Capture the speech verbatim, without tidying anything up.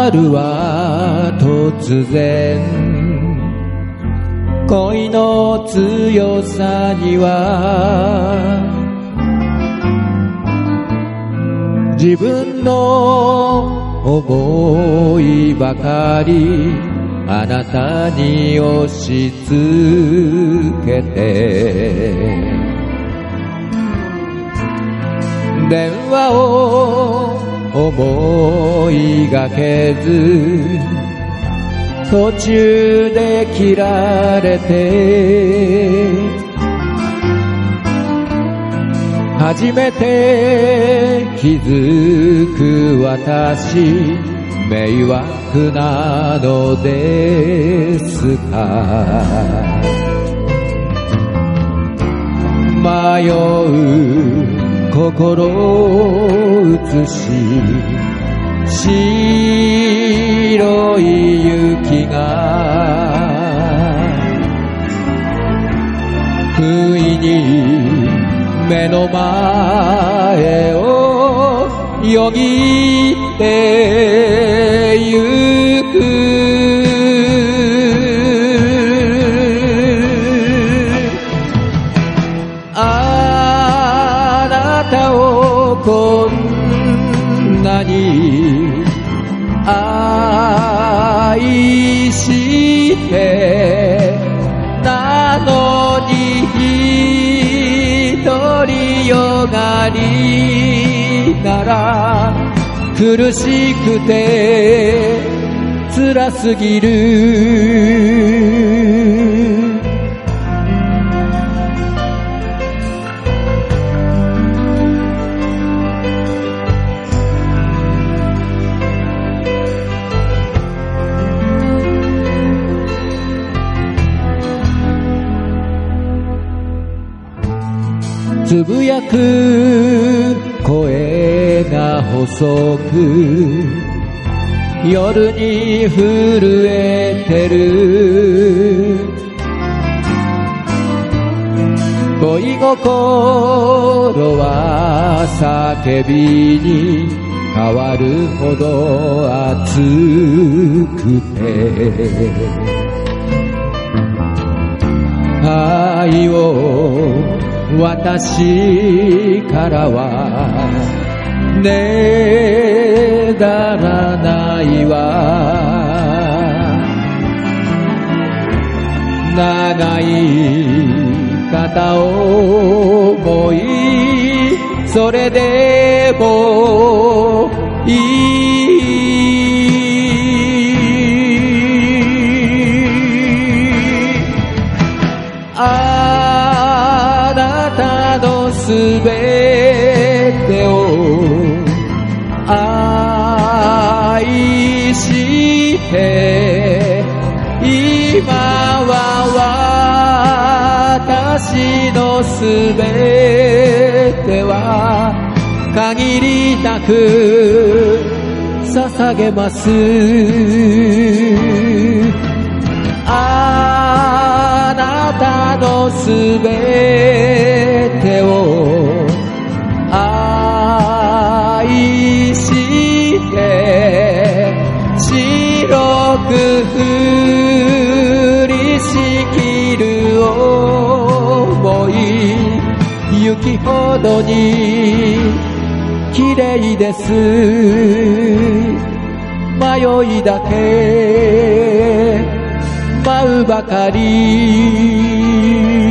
春は突然恋の強さには自分の思いばかりあなたに押し付けて電話を思いがけず途中で切られて初めて気づく私迷惑なのですか迷う心映し白い雪が不意に目の前をよぎってゆくあなたをこんなに愛してなのに独りよがりなら苦しくて辛すぎるつぶやく声が細く夜に震えてる恋心は叫びに変わるほど熱くて愛を私からはねだらないわ長い片思いそれでもいいあなたのすべてを愛して今は私のすべては限りなく捧げますあなたのすべてを愛して白く降りしきる想い雪ほどに綺麗です迷いだけ舞うばかり